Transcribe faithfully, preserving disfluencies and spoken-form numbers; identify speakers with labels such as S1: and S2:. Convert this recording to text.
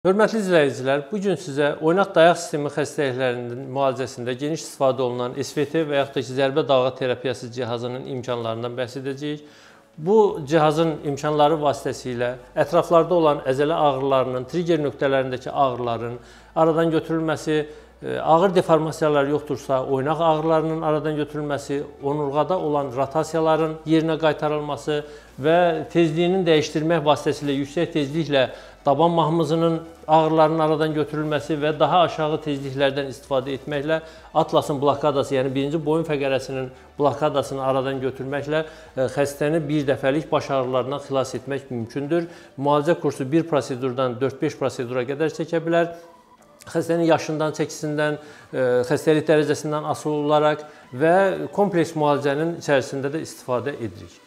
S1: Hörmətli izləyicilər, bu gün sizə oynaq dayaq sistemi xəstəliklərinin müalicəsində geniş istifadə olunan S V T və yaxud da ki, zərbə dalğa terapiyası cihazının imkanlarından bəhs edəcəyik. Bu cihazın imkanları vasitəsilə ətraflarda olan əzələ ağrılarının, trigger nöqtələrindəki ağrıların aradan götürülməsi, ağır deformasiyalar yoxdursa, oynaq ağrılarının aradan götürülməsi, onurğada olan rotasiyaların yerinə qaytarılması və tezliyinin dəyişdirmək vasitəsilə yüksək tezliklə daban mahmızının ağrılarının aradan götürülməsi və daha aşağı tezliklərdən istifadə etməklə atlasın blokadası, yəni birinci boyun fəqərəsinin blokadasını aradan götürməklə xəstəni bir dəfəlik baş ağrılarından xilas etmək mümkündür. Müalicə kursu bir prosedurdan dörd-beş prosedura qədər çəkə bilər. Xəstənin yaşından, çəkisindən, xəstəlik dərəcəsindən asılı olaraq və kompleks müalicənin içərisində də istifadə edirik.